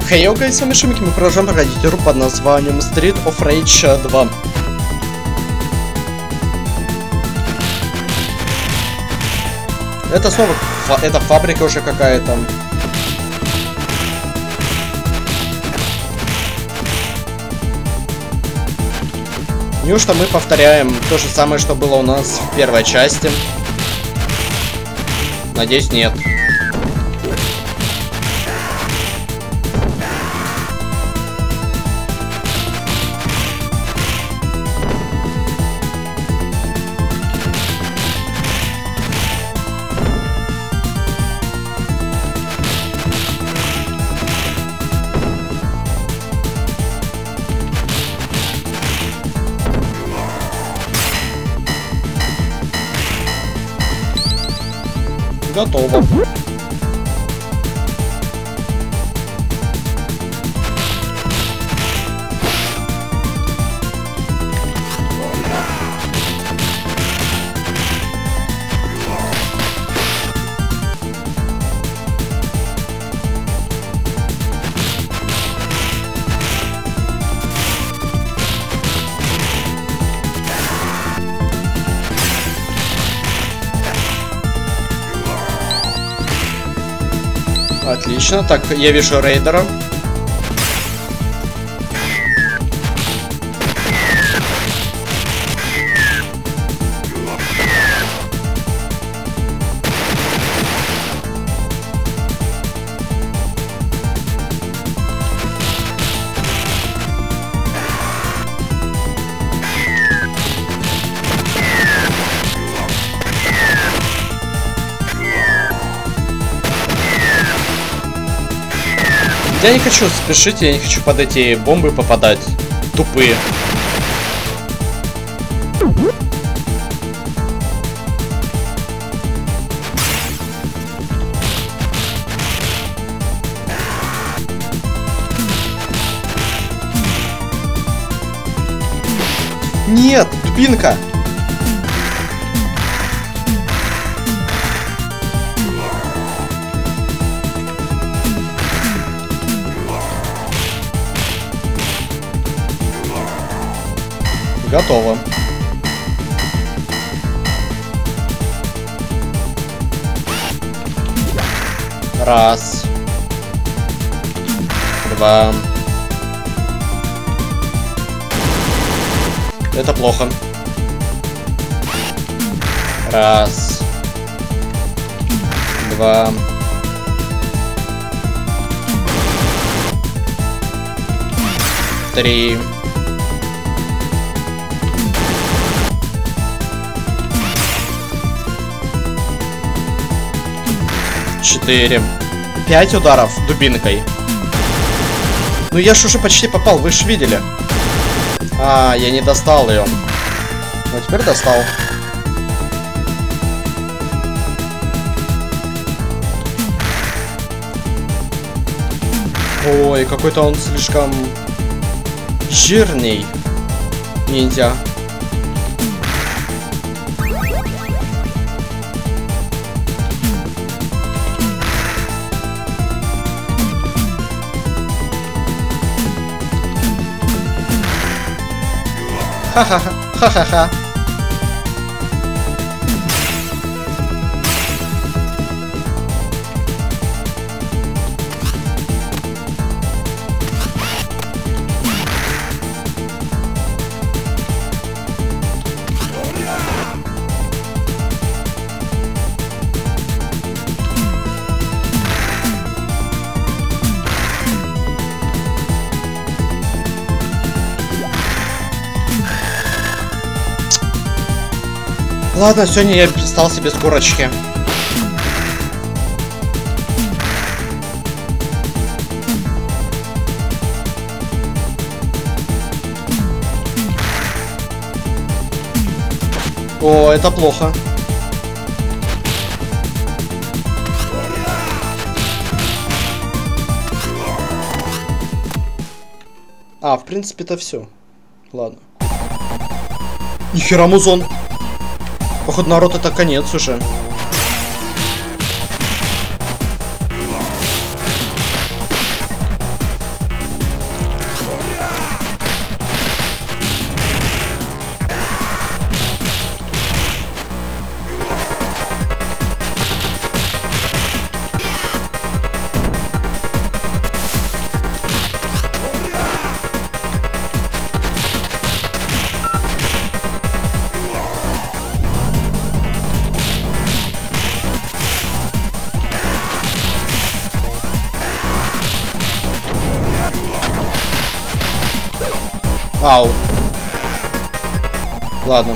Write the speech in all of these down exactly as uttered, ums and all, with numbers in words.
Хей, йо, гайс, с вами Шумик, мы продолжаем проходить игру под названием Street of Rage два. Это снова, фа это фабрика уже какая-то. Неужто мы повторяем то же самое, что было у нас в первой части? Надеюсь, нет. Готово. Отлично. Так, я вижу рейдера. Я не хочу спешить, я не хочу под эти бомбы попадать. Тупые. Нет, дубинка. Готово. Раз. Два. Это плохо. Раз. Два. Три. Четыре. Пять ударов дубинкой. Ну я ж уже почти попал, вы ж видели. А, я не достал ее. Ну теперь достал. Ой, какой-то он слишком жирный. Ниндзя. Ха-ха-ха, ха-ха-ха. Ладно, сегодня я остался без курочки. О, это плохо. А, в принципе, это все. Ладно. Нихера музон. Походу, народ, это конец уже. Ау. Ладно.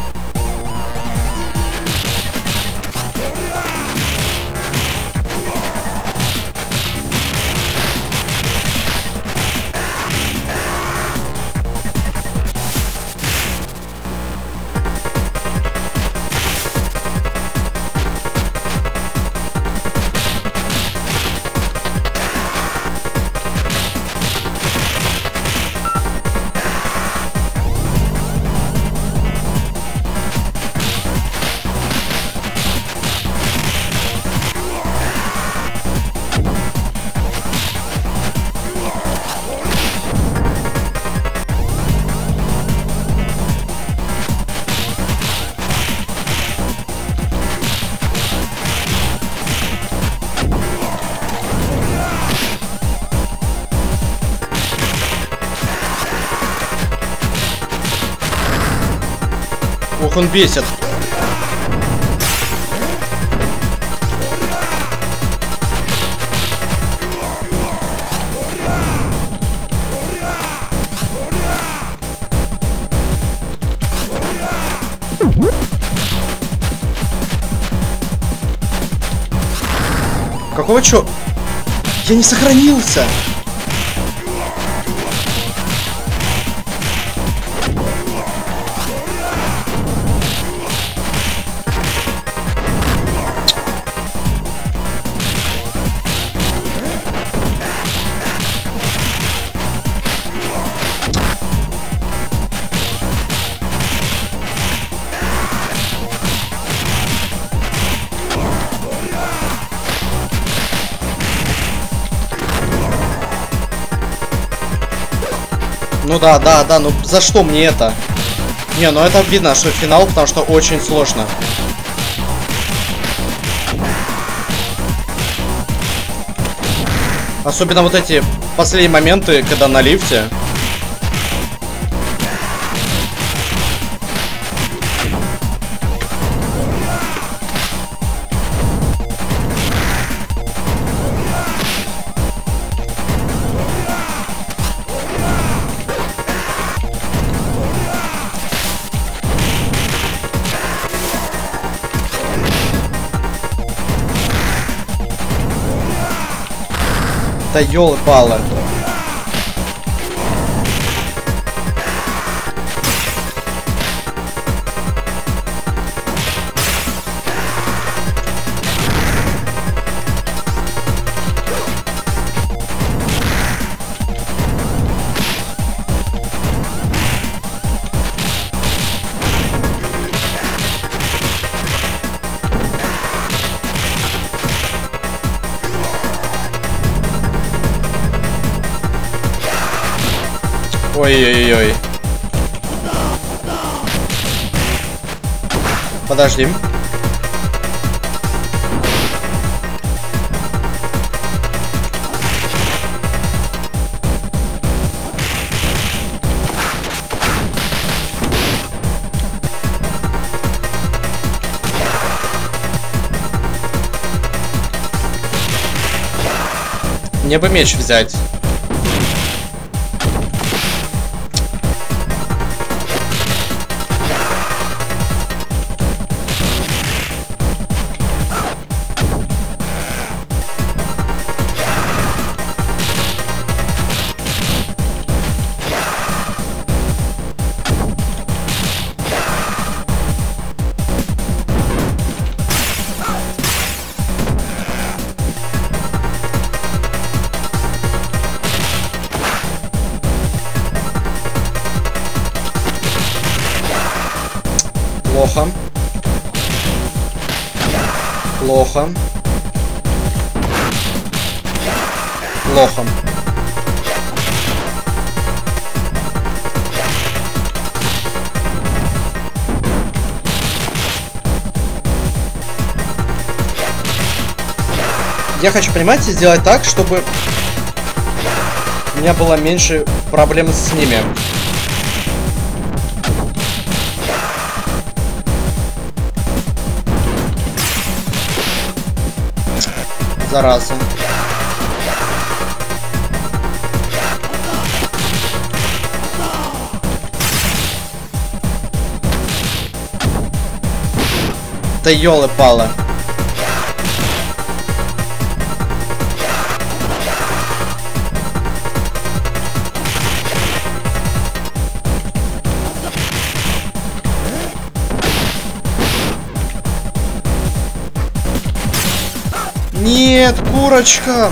Ох, он бесит. Какого чё? Я не сохранился. Ну да, да, да, ну за что мне это? Не, ну это видно, что финал, потому что очень сложно. Особенно вот эти последние моменты, когда на лифте. Да ёлы-палы. Ой-ой-ой. Подожди. Мне бы меч взять. Плохо. Плохо. Плохо. Я хочу, понимаете, сделать так, чтобы у меня было меньше проблем с ними. Зараза. Да ёлы-палы. Нет, курочка.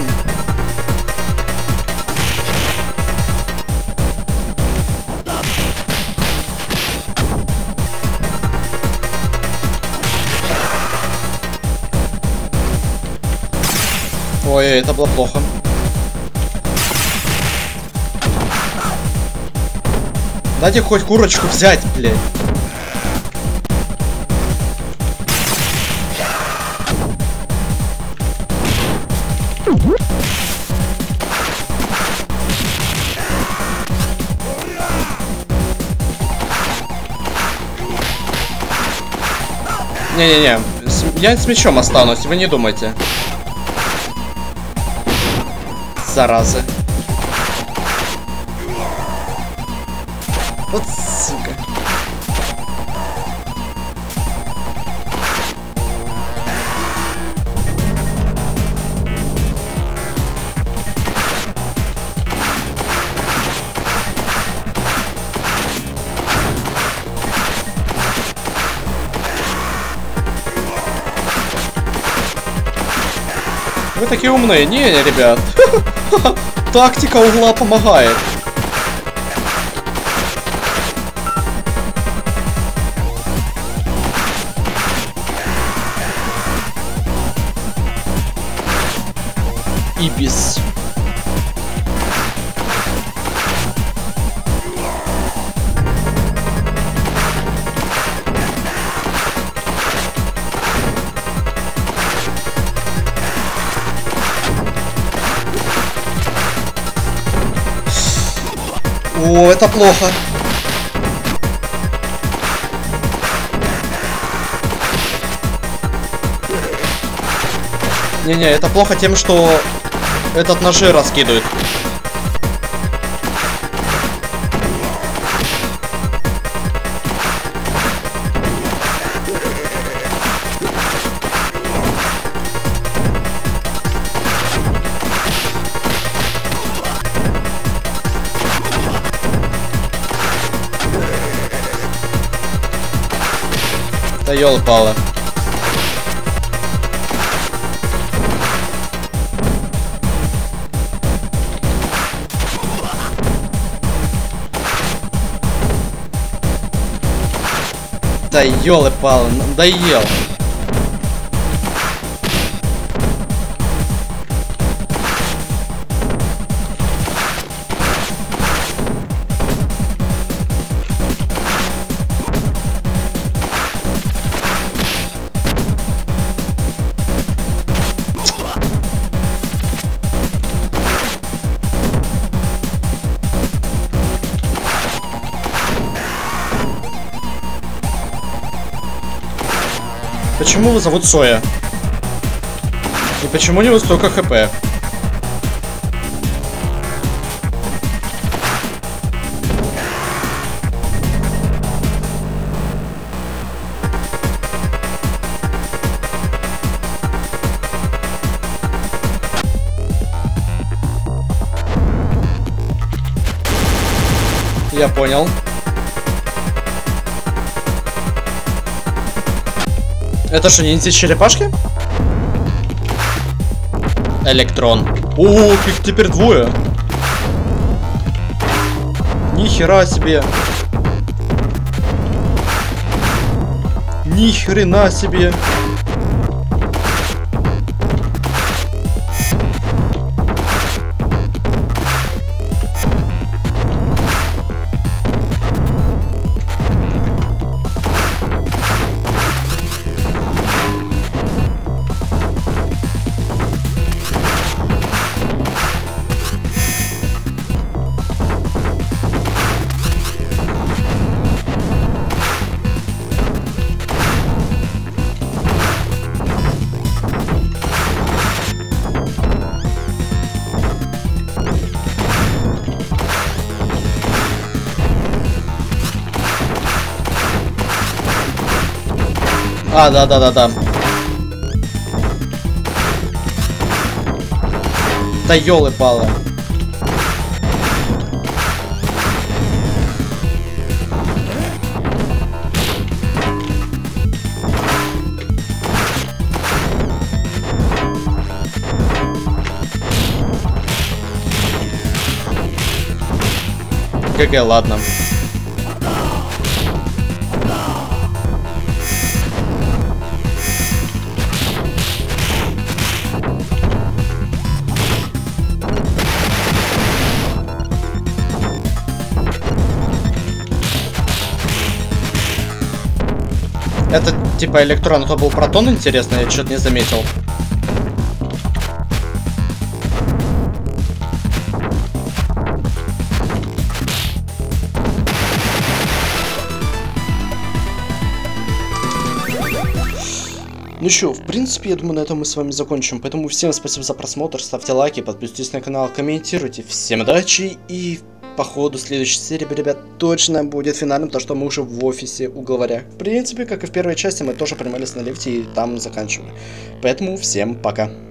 Ой, это было плохо. Дайте хоть курочку взять, блядь. Не-не-не, я с мечом останусь, вы не думайте. Заразы. Вот сука. Вы такие умные. Не, не, ребят. Тактика угла помогает. Ибис. О, это плохо. Не-не, это плохо тем, что этот ножи раскидывает. Да ёлы-палы. Да ёлы-палы, надоел. Почему его зовут Соя? И почему у него столько хп? Я понял. Это что, не эти черепашки? Электрон. О, их теперь двое. Ни хера себе. Ни хрена себе. А, да-да-да-да. Да ёлы-палы. ГГ, ладно. Это типа электрон, то был протон, интересно, я что-то не заметил. Ну что, в принципе, я думаю, на этом мы с вами закончим. Поэтому всем спасибо за просмотр, ставьте лайки, подписывайтесь на канал, комментируйте. Всем удачи и по ходу следующей серии, ребят, точно будет финальным, потому что мы уже в офисе у главаря. В принципе, как и в первой части, мы тоже принимались на лифте и там заканчивали. Поэтому всем пока.